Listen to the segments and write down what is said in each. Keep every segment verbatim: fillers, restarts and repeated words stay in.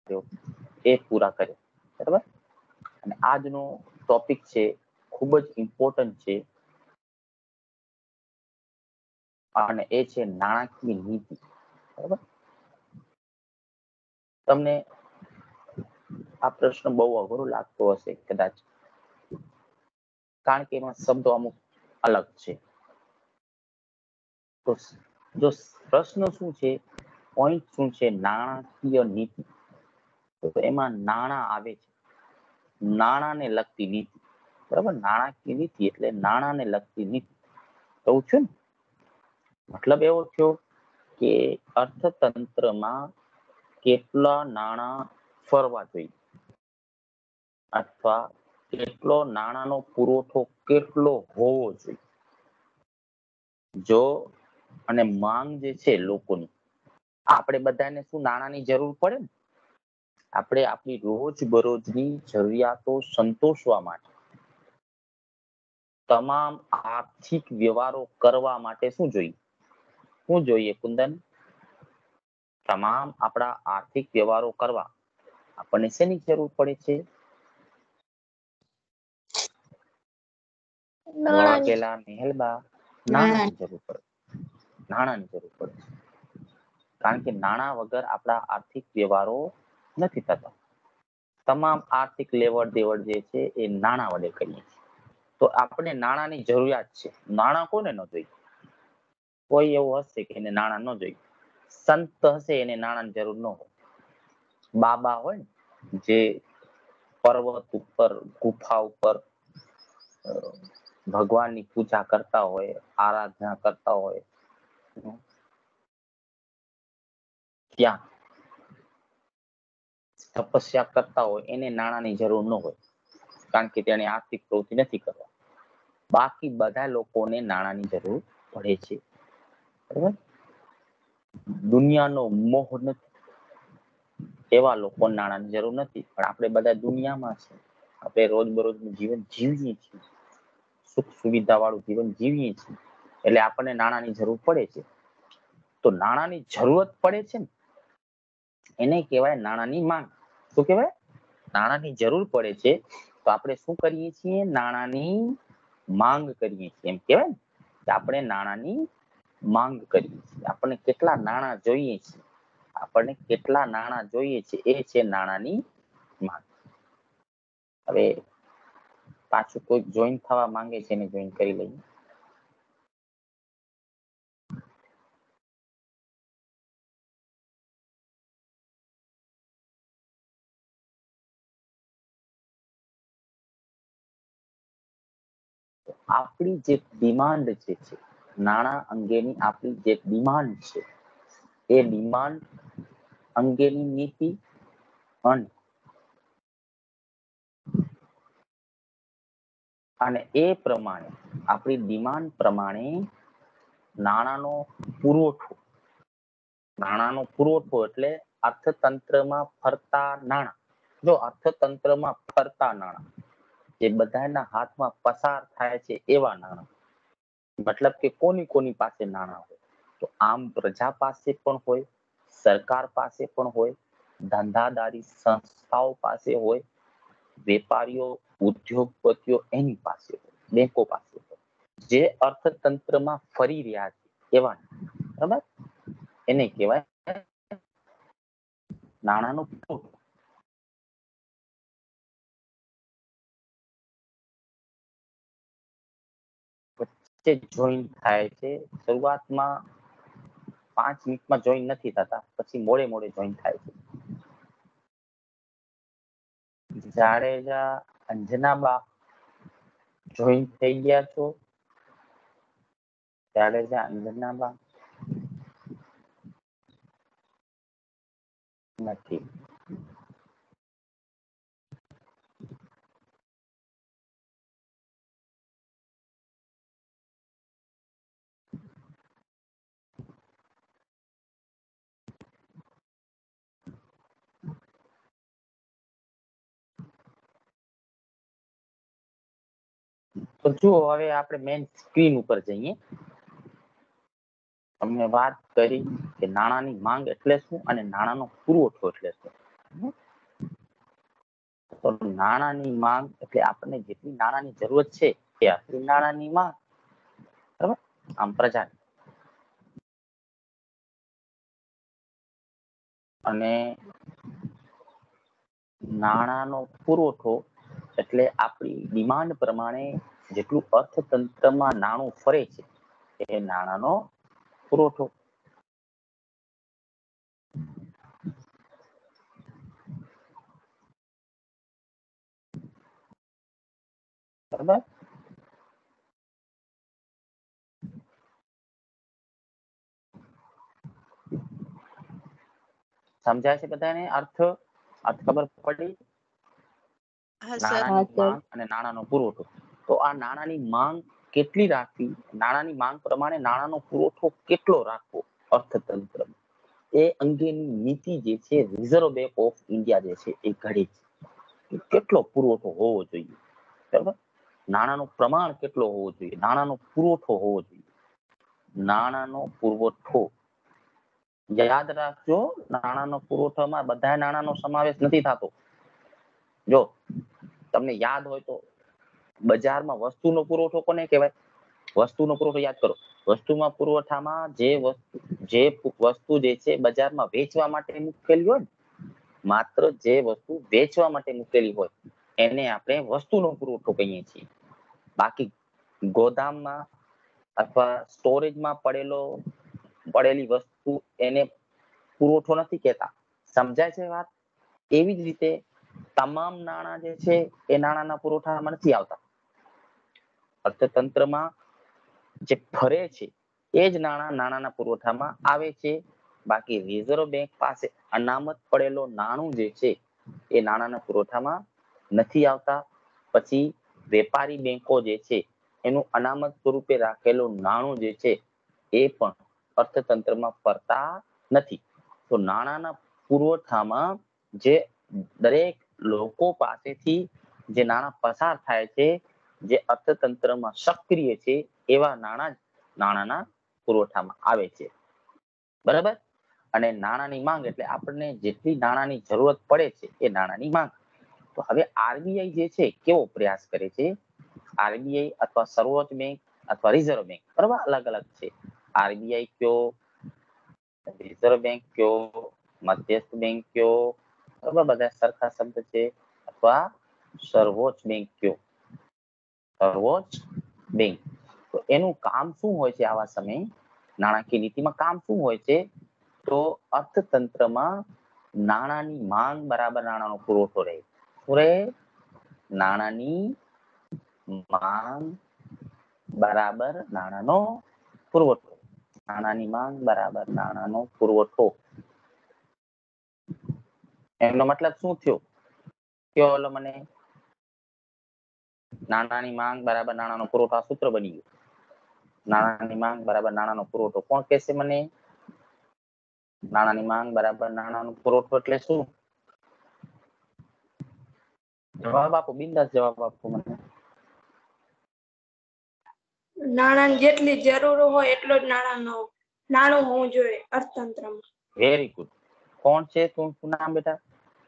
એ પૂરા કરે, બરાબર. અને આજનો ટોપિક છે ખૂબ જ ઇમ્પોર્ટન્ટ છે અને એ છે નાણાકીય નીતિ, બરાબર. તમને આ પ્રશ્ન બહુ અઘરો લાગતો હશે કદાચ, કારણ કે એમાં શબ્દો અમુક અલગ છે. તો જો પ્રશ્ન શું છે, પોઈન્ટ શું છે, નાણાકીય નીતિ, તો એમાં નાણાં આવે છે, નાણાંને લગતી નીતિ, બરાબર. નાણાકીય નીતિ એટલે નાણાંને લગતી નીતિ કહું છું ને. મતલબ એવો થયો કે અર્થતંત્રમાં કેટલા નાણાં ફરવા જોઈએ અથવા કેટલો નાણાંનો પુરવઠો કેટલો હોવો જોઈએ. જો અને માંગ જે છે લોકોની, આપણે બધાને શું નાણાંની જરૂર પડે ને, આપણે આપણી રોજબરોજની જરૂરિયાતો સંતોષવા માટે, તમામ આર્થિક વ્યવહારો કરવા માટે શું જોઈએ, શું જોઈએ કુંદન? તમામ આપણા આર્થિક વ્યવહારો કરવા આપણને શેની જરૂર પડે છે? વળગેલા મહેલબા નાણાંની જરૂર પડે, નાણાંની જરૂર પડે છે. કારણ કે નાણાં વગર આપણા આર્થિક વ્યવહારો નથી થતા. તમામ આર્થિક લેવડ દેવડ જે છે એ નાણાં વડે કરીએ છીએ. તો આપણે નાણાંની જરૂરિયાત છે. નાણાં કોને ન જોઈએ? કોઈ એવું હશે કે એને નાણાં ન જોઈએ? સંત હશે એને નાણાંની જરૂર ન હોય. બાબા હોય ને જે પર્વત ઉપર, ગુફા ઉપર ભગવાનની પૂજા કરતા હોય, આરાધના કરતા હોય, ત્યાં તપસ્યા કરતા હોય, એને નાણાંની જરૂર ન હોય, કારણ કે તેને આર્થિક પ્રવૃત્તિ નથી કરવા. બાકી બધા લોકોને નાણાંની જરૂર પડે છે, બરાબર. દુનિયાનો મોહ નથી એવા લોકોને નાણાંની જરૂર નથી, પણ આપણે બધા દુનિયામાં છે. આપણે રોજબરોજનું જીવન જીવીએ છીએ, સુખ સુવિધા વાળું જીવન જીવીએ છીએ, એટલે આપણને નાણાંની જરૂર પડે છે. તો નાણાંની જરૂરત પડે છે ને, એને કહેવાય નાણાંની માંગ. શું કહેવાય? નાણાંની જરૂર પડે છે તો આપણે શું કરીએ છીએ? નાણાંની માંગ કરીએ છીએ. એમ કહેવાય ને કે આપણે નાણાંની માંગ કરીએ છીએ. આપણને કેટલા નાણાં જોઈએ છે, આપણને કેટલા નાણાં જોઈએ છે, એ છે નાણાંની માંગ. હવે પાછું કોઈ જોઈન થવા માંગે છે એને જોઈન કરી લઈએ. આપણી જે ડિમાન્ડ જે છે, નાણાં અંગેની આપણી જે ડિમાન્ડ છે, એ ડિમાન્ડ અંગેની નીતિ અને અને એ પ્રમાણે આપણી ડિમાન્ડ પ્રમાણે નાણાંનો પુરવઠો, નાણાંનો પુરવઠો એટલે અર્થતંત્રમાં ફરતા નાણાં. જો અર્થતંત્રમાં ફરતા નાણાં જે બધાના હાથમાં પસાર થાય છે એવા નાણાં, મતલબ કે કોની કોની પાસે નાણાં હોય, તો આમ પ્રજા પાસે પણ હોય, સરકાર પાસે પણ હોય, ધંધાદારી સંસ્થાઓ પાસે હોય, વેપારીઓ ઉદ્યોગપતિઓ એની પાસે હોય, બેંકો પાસે હોય, જે અર્થતંત્રમાં ફરી રહ્યા છે એવા, બરાબર, એને કહેવાય નાણાંનો પુરવઠો. વચ્ચે જોઈન થાય છે. શરૂઆતમાં પાંચ મિનિટમાં જોઈન નથી થતા, પછી મોડે મોડે જોઈન થાય છે. જાડેજા અંજનાબા જોઈન થઈ ગયા છો? જાડેજા અંજનાબા નથી. તો જુઓ, હવે આપણે મેઇન સ્ક્રીન ઉપર જઈએ. તમને વાત કરી કે નાણાંની માંગ એટલે શું અને નાણાંનો પુરવઠો એટલે શું. તો નાણાંની માંગ એટલે આપણને જેટલી નાણાંની જરૂરત છે એ આટલી નાણાંની માંગ, બરાબર. આમ પ્રજા અને નાણાંનો પુરવઠો એટલે આપણી ડિમાન્ડ પ્રમાણે જેટલું અર્થતંત્રમાં નાણું ફરે છે એ નાણાંનો પુરવઠો. બરાબર. સમજાય છે બધાને? અર્થ અર્થ ખબર પડી? નાણાંની માંગ અને નાણાંનો પુરવઠો. તો આ નાણાંની માંગ કેટલી રાખવી, નાણાંની માંગ પ્રમાણે નાણાંનો પુરવઠો કેટલો રાખવો અર્થતંત્ર, એ અંગેની નીતિ જે છે રિઝર્વ બેંક ઓફ ઇન્ડિયા જે છે એ ઘડે છે. કેટલો પુરવઠો હોવો જોઈએ, બરાબર. નાણાંનું પ્રમાણ કેટલો હોવો જોઈએ, નાણાંનો પુરવઠો હોવો જોઈએ. નાણાંનો પુરવઠો યાદ રાખજો, નાણાંનો પુરવઠામાં બધા નાણાંનો સમાવેશ નથી થતો. જો તમને યાદ હોય તો બજારમાં વસ્તુનો પુરવઠો કોને કહેવાય? વસ્તુનો પુરવઠો યાદ કરો. વસ્તુમાં પુરવઠામાં જે વસ્તુ જે વસ્તુ જે છે બજારમાં વેચવા માટે મૂકેલી હોય ને, માત્ર જે વસ્તુ વેચવા માટે મૂકેલી હોય એને આપણે વસ્તુનો પુરવઠો કહીએ છીએ. બાકી ગોદામમાં અથવા સ્ટોરેજમાં પડેલો પડેલી વસ્તુ એને પુરવઠો નથી કહેતા. સમજાય છે વાત? એવી જ રીતે તમામ નાણાં જે છે એ નાણાંના પુરવઠામાં નથી આવતા. અર્થતંત્રમાં જે ફરે છે એ જ નાણાં નાણાંના પુરવઠામાં આવે છે. બાકી રિઝર્વ બેંક પાસે અનામત પડેલો નાણું જે છે એ નાણાંના પુરવઠામાં નથી આવતા. પછી વેપારી બેંકો જે છે એનું અનામત સ્વરૂપે રાખેલું નાણું જે છે એ પણ અર્થતંત્રમાં ફરતા નથી. તો નાણાંના પુરવઠામાં જે દરેક લોકો પાસેથી જે નાણાં પસાર થાય છે, જે અર્થતંત્રમાં સક્રિય છે, એવા નાણાં નાણાંના પુરવઠામાં આવે છે. બરાબર. અને નાણાંની માંગ એટલે આપણને જેટલી નાણાંની જરૂરત પડે છે એ નાણાંની માંગ. તો હવે આરબીઆઈ જે છે કેવો પ્રયાસ કરે છે? આરબીઆઈ અથવા સર્વોચ્ચ બેંક અથવા રિઝર્વ બેંક, બરાબર, અલગ અલગ છે. આરબીઆઈ કયો, રિઝર્વ બેંક કયો, મધ્યસ્થ બેંક કયો, બરાબર, બધા સરખા શબ્દ છે. અથવા સર્વોચ્ચ બેંક કયો, સર્વોચ્ચ બેંક. તો એનું કામ શું હોય છે આવા સમયે? નાણાકીય નીતિમાં કામ શું હોય છે? તો અર્થતંત્રમાં નાણાંની માંગ બરાબર નાણાંનો પુરવઠો રહે. શું રહે? નાણાંની માંગ બરાબર નાણાંનો પુરવઠો. નાણાંની માંગ બરાબર નાણાંનો પુરવઠો. એનો મતલબ શું થયો? કયો ઓલો મને? નાણાંની માંગ બરાબર નાણાંનો પુરવઠો આ સૂત્ર બની ગયું. નાણાંની માંગ બરાબર નાણાંનો પુરવઠો. કોણ કહેશે મને? નાણાંની માંગ બરાબર નાણાંનો પુરવઠો એટલે શું? જવાબ આપો, બિંદાસ જવાબ આપો મને. નાણાંની જેટલી જરૂર હોય એટલો જ નાણાંનો નાણું હોવું જોઈએ અર્થતંત્રમાં. Very good. કોણ છે? તું શું નામ બેટા?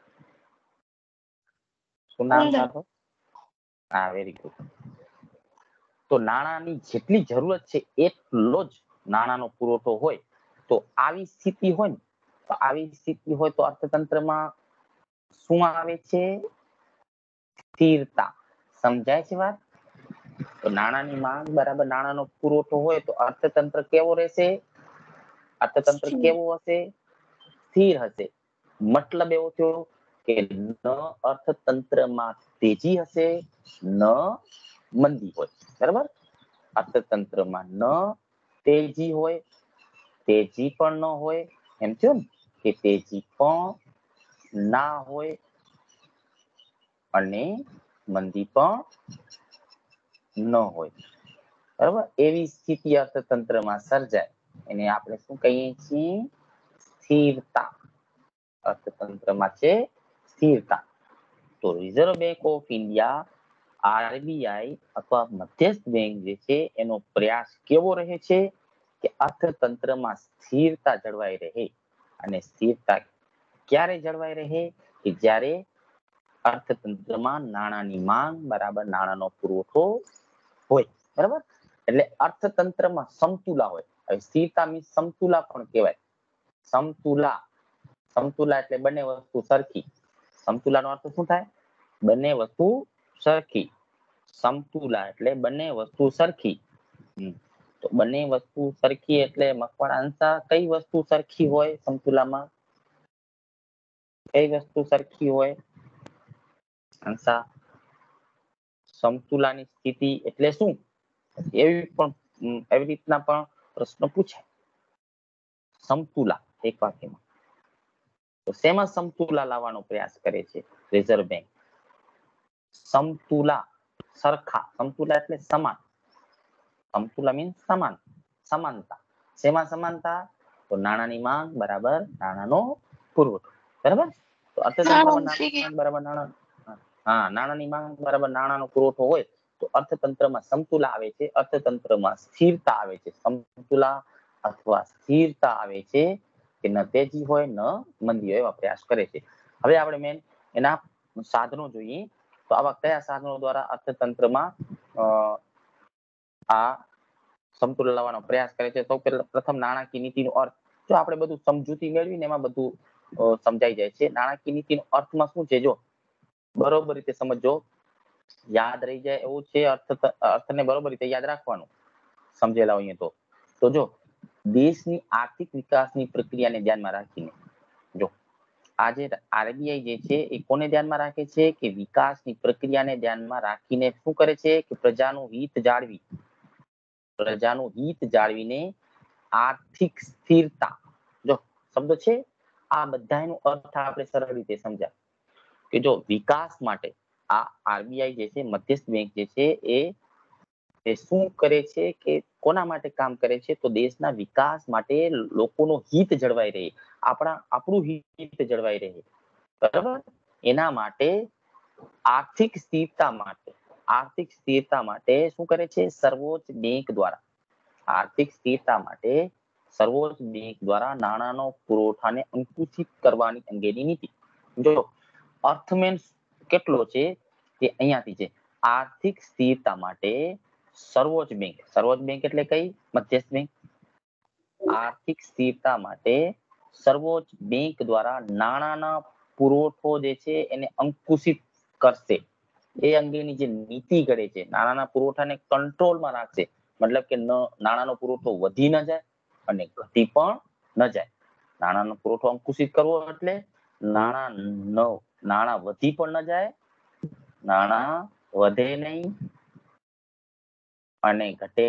શું નામ તારું? હા, વેરી ગુડ. તો નાણાંની જેટલી જરૂરત છે એટલો જ નાણાંનો પુરવઠો હોય. તો આવી સ્થિતિ હોય ને, તો આવી સ્થિતિ હોય તો અર્થતંત્રમાં શું આવે છે? સ્થિરતા. સમજાય છે વાત? તો નાણાંની માંગ બરાબર નાણાંનો પુરવઠો હોય તો અર્થતંત્ર કેવો રહેશે? અર્થતંત્ર કેવું હશે? સ્થિર હશે. મતલબ એવો થયો કે ન અર્થતંત્રમાં તેજી હશે, ન મંદી હોય. બરાબર. અર્થતંત્રમાં ન તેજી હોય, તેજી પણ ન હોય, એમ થયું ને કે તેજી પણ ના હોય અને મંદી પણ ન હોય. બરાબર. એવી સ્થિતિ અર્થતંત્રમાં સર્જાય એને આપણે શું કહીએ છીએ? સ્થિરતા. અર્થતંત્રમાં છે સ્થિરતા. તો Reserve Bank of India, RBI અથવા મધ્યસ્થ બેંક જે છે એનો પ્રયાસ કેવો રહે છે કે અર્થતંત્રમાં સ્થિરતા જળવાઈ રહે. અને સ્થિરતા ક્યારે જળવાઈ રહે? કે કે જ્યારે અર્થતંત્રમાં નાણાંની માંગ બરાબર નાણાંનો પુરવઠો હોય, બરાબર. એટલે અર્થતંત્રમાં સમતુલા હોય. હવે સ્થિરતા મીન્સ સમતુલા પણ કહેવાય. સમતુલા સમતુલા એટલે બંને વસ્તુ સરખી. સમતુલાનો અર્થ શું થાય? બંને વસ્તુ સરખી. સમતુલા એટલે બંને વસ્તુ સરખી. તો બંને વસ્તુ સરખી એટલે મકવાણા અંશા કઈ વસ્તુ સરખી હોય સમતુલામાં? કઈ વસ્તુ સરખી હોય અંશા? સમતુલાની સ્થિતિ એટલે શું? એવી પણ એવી રીતના પણ પ્રશ્ન પૂછાય. સમતુલા એક વાક્યમાં. તો શેમાં સમતુલા લાવવાનો પ્રયાસ કરે છે રિઝર્વ બેંક? સમતુલા સરખા, સમતુલા એટલે સમાન. સમતુલા મીન્સ સમાન, સમાનતા. શેમાં સમાનતા? તો નાણાંની માંગ બરાબર નાણાંનો પુરવઠો, બરાબર. તો અર્થતંત્રમાં નાણાંની માંગ બરાબર નાણાં હા નાણાંની માંગ બરાબર નાણાંનો પુરવઠો હોય તો અર્થતંત્રમાં સમતુલા આવે છે, અર્થતંત્રમાં સ્થિરતા આવે છે. સમતુલા અથવા સ્થિરતા આવે છે કે ન તેજી હોય ન મંદી હોય એવા પ્રયાસ કરે છે. હવે આપણે મેન એના સાધનો જોઈએ તો આવા કયા સાધનો દ્વારા અર્થતંત્રમાં આ સમતુલા લાવવાનો પ્રયાસ કરે છે? સૌ પહેલા પ્રથમ નાણાકીય નીતિનો અર્થ. જો આપણે બધું સમજૂતી મેળવીને એમાં બધું સમજાઈ જાય છે. નાણાકીય નીતિનો અર્થમાં શું છે? જો બરોબર રીતે સમજો, યાદ રહી જાય એવું છે. અર્થ અર્થને બરોબર રીતે યાદ રાખવાનું સમજેલા હોઈએ તો. તો જો દેશની આર્થિક વિકાસની પ્રક્રિયાને ધ્યાનમાં રાખીને, જો આજે આરબીઆઈ જે છે એ કોને ધ્યાનમાં રાખે છે? કે વિકાસની પ્રક્રિયાને ધ્યાનમાં રાખીને શું કરે છે? કે પ્રજાનું હિત જાળવી પ્રજાનું હિત જાળવીને આર્થિક સ્થિરતા, જો શબ્દ છે આ બધાનો અર્થ આપણે સરળ રીતે સમજ્યા કે જો વિકાસ માટે આ આરબીઆઈ જે છે મધ્યસ્થ બેંક જે છે એ એ શું કરે છે કે કોના માટે કામ કરે છે? તો દેશના વિકાસ માટે, લોકોનું હિત જળવાઈ રહે, આપણા આપણું હિત જળવાઈ રહે, બરાબર. એના માટે આર્થિક સ્થિરતા માટે આર્થિક સ્થિરતા માટે શું કરે છે? સર્વોચ્ચ બેંક દ્વારા આર્થિક સ્થિરતા માટે સર્વોચ્ચ બેંક દ્વારા નાણાંનો પુરવઠાને અંકુશિત કરવાની અંગેની નીતિ. જો અર્થ મીન્સ કેટલો છે તે અહીંયાથી છે. આર્થિક સ્થિરતા માટે સર્વોચ્ચ બેંક, સર્વોચ્ચ બેંક એટલે કઈ? મધ્યસ્થ બેંક. આર્થિક સ્થિરતા માટે સર્વોચ્ચ બેંક દ્વારા નાણાંના પુરવઠો જે છે એને અંકુશિત કરશે. એ અંગેની જે નીતિ ઘડે છે, નાણાંના પુરવઠાને કંટ્રોલમાં રાખશે. મતલબ કે નાણાંનો પુરવઠો વધી ન જાય અને ઘટી પણ ન જાય. નાણાંનો પુરવઠો અંકુશિત કરવો એટલે નાણાં ન નાણાં વધી પણ ન જાય, નાણાં વધે નહીં અને ઘટે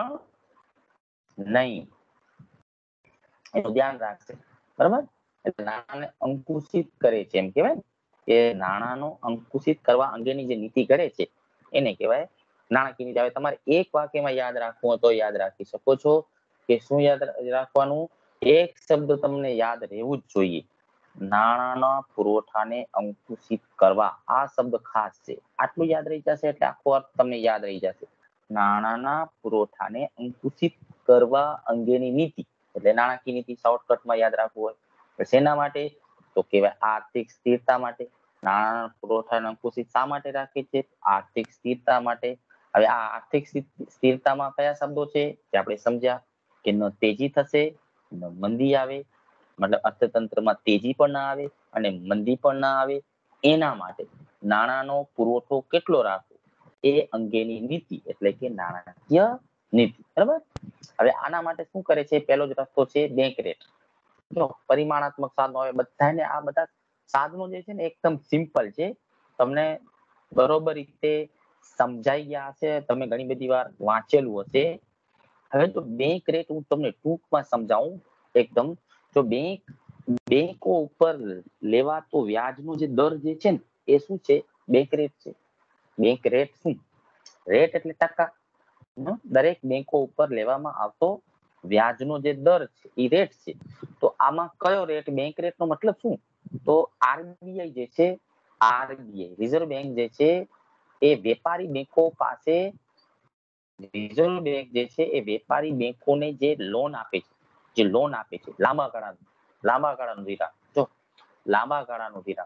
પણ નહીં, એનું ધ્યાન રાખશે, બરાબર. એટલે નાણાંને અંકુશિત કરે છે એમ કહેવાય કે નાણાંનો અંકુશિત કરવા અંગેની જે નીતિ ઘડે છે એને કહેવાય નાણાકીય નીતિ. હવે તમારે એક વાક્યમાં યાદ રાખવું હોય તો યાદ રાખી શકો છો કે શું યાદ રાખવાનું? એક શબ્દ તમને યાદ રહેવું જ જોઈએ, નાણાંના પુરવઠાને અંકુશિત કરવા. આ શબ્દ ખાસ છે. આટલું યાદ રહી જશે એટલે આખો અર્થ તમને યાદ રહી જશે. નાણાંના પુરવઠાને અંકુશિત કરવા અંગેની નીતિ એટલે નાણાકીય નીતિ શોર્ટકટમાં યાદ રાખવું હોય. શેના માટે? તો કહેવાય આર્થિક સ્થિરતા માટે. નાણાંના પુરવઠાને અંકુશિત શા માટે રાખે છે? આર્થિક સ્થિરતા માટે. હવે આ આર્થિક સ્થિરતામાં કયા શબ્દો છે જે આપણે સમજ્યા કે ન તેજી થશે ન મંદી આવે, મતલબ અર્થતંત્રમાં તેજી પણ ના આવે અને મંદી પણ ના આવે. એના માટે નાણાંનો પુરવઠો કેટલો રાખવો એ અંગેની નીતિ એટલે કે નાણાકીય નીતિ, બરાબર. હવે આના માટે શું કરે છે? પહેલો જ રસ્તો છે બેંક રેટ. જો પરિમાણાત્મક સાધનો હવે બધાને આ બધા સાધનો જે છે ને એકદમ સિમ્પલ છે, તમને બરોબર રીતે સમજાઈ ગયા હશે, તમે ઘણી બધી વાર વાંચેલું હશે. હવે તો બેંક રેટ હું તમને ટૂંકમાં સમજાવું એકદમ. જો બેંક બેંકો ઉપર લેવાતો વ્યાજનો જે દર જે છે ને એ શું છે? બેંક રેટ છે. બેંક રેટ શું? રેટ એટલે ટકા. દરેક બેંકો ઉપર લેવામાં આવતો વ્યાજનો જે દર છે એ રેટ છે. તો આમાં કયો રેટ? બેંક રેટનો મતલબ શું? તો આરબીઆઈ જે છે, આરબીઆઈ રિઝર્વ બેંક જે છે એ વેપારી બેંકો પાસે રિઝર્વ બેંક જે છે એ વેપારી બેંકોને જે લોન આપે છે, જે લોન આપે છે લાંબા ગાળાનું લાંબા ગાળાનું ધિરાણ. જો લાંબા ગાળાનું ધિરાણ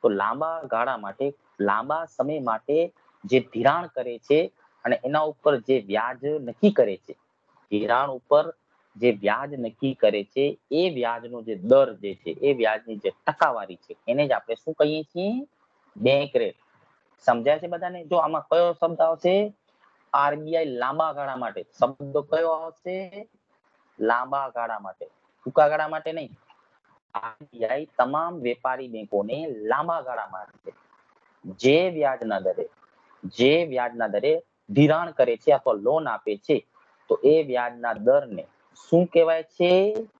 તો લાંબા ગાળા માટે લાંબા સમય માટે જે ધિરાણ કરે છે અને એના ઉપર જે વ્યાજ નક્કી કરે છે, ધિરાણ ઉપર જે વ્યાજ નક્કી કરે છે એ વ્યાજનો જે દર જે છે એ વ્યાજની જે ટકાવારી છે એને જ આપણે શું કહીએ છીએ? Bank rate. સમજાય છે બધાને? જો આમાં કયો શબ્દ આવશે? આરબીઆઈ લાંબા ગાળા માટે. શબ્દ કયો આવશે? લાંબા ગાળા માટે, ટૂંકા ગાળા માટે નહીં. આરબીઆઈ તમામ વેપારી બેંકોને લાંબા ગાળા માટે જે વ્યાજના દરે જે વ્યાજના દરે ધિરાણ કરે છે અથવા લોન આપે છે તો એ વ્યાજના દરને શું કહેવાય છે?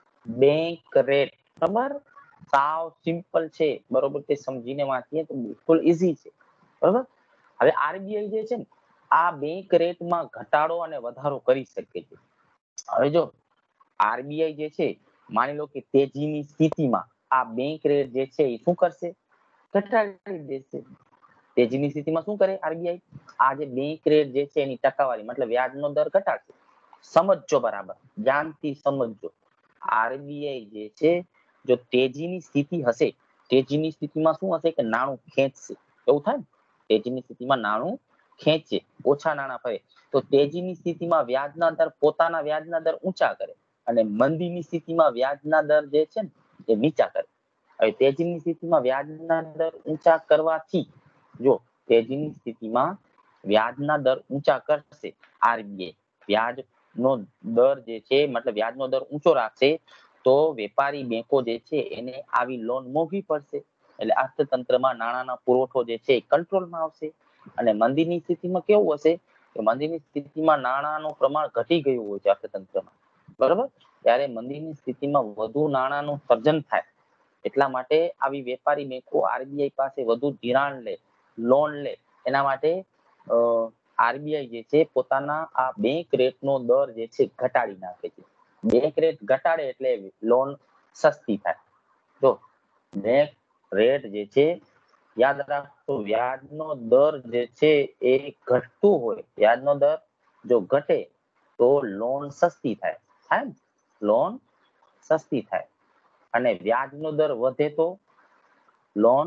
Bank rate. બરાબર? સાવ સિમ્પલ છે. બરોબર? તે સમજીને વાંચીએ તો બિલકુલ ઈઝી છે. બરાબર? હવે આરબીઆઈ જે છે ને આ બેંક રેટમાં ઘટાડો અને વધારો કરી શકે છે. હવે જો આરબીઆઈ જે છે માની લો કે તેજીની સ્થિતિમાં આ બેંક રેટ જે છે એ શું કરશે? ઘટાડી દેશે. તેજીની સ્થિતિમાં શું કરે આરબીઆઈ? આ જે બેંક રેટ જે છે એની ટકાવારી મતલબ વ્યાજનો દર ઘટાડશે. સમજજો બરાબર, ધ્યાનથી સમજજો. આરબીઆઈ જે છે જો તેજીની સ્થિતિ હશે, તેજીની સ્થિતિમાં શું હશે કે નાણું ખેંચશે. એવું થાય ને? તેજીની સ્થિતિમાં નાણું ખેંચે, ઓછા નાણાં ફરે. તો તેજીની સ્થિતિમાં વ્યાજના દર પોતાના વ્યાજના દર ઊંચા કરે અને મંદીની સ્થિતિમાં વ્યાજના દર જે છે ને એ નીચા કરે. હવે તેજીની સ્થિતિમાં વ્યાજના દર ઊંચા કરવાથી જો તેજીની સ્થિતિમાં વ્યાજના દર ઊંચા કરશે આરબીઆઈ, વ્યાજનો દર જે છે મતલબ વ્યાજનો દર ઊંચો રાખશે તો વેપારી બેંકો જે છે એને આવી લોન મોંઘી પડશે. એટલે અર્થતંત્રમાં નાણાંનો પુરવઠો જે છે એ કંટ્રોલમાં આવશે. અને મંદીની સ્થિતિમાં કેવું હશે કે મંદીની સ્થિતિમાં નાણાંનું પ્રમાણ ઘટી ગયું હોય છે અર્થતંત્રમાં. બરાબર? ત્યારે મંદીની સ્થિતિમાં વધુ નાણાંનું સર્જન થાય. એટલા માટે આવી વેપારી બેંકો આરબીઆઈ પાસે વધુ ધિરાણ લે, લોન લે. એના માટે આરબીઆઈ જે છે પોતાના આ બેંક રેટનો દર જે છે ઘટાડી નાખે છે. બેંક રેટ ઘટાડે એટલે લોન સસ્તી થાય. જો બેંક રેટ જે છે યાદ રાખો વ્યાજનો દર જે છે એ ઘટતું હોય, વ્યાજનો દર જો ઘટે તો લોન સસ્તી થાય. થાય ને? લોન સસ્તી થાય. અને વ્યાજનો દર વધે તો લોન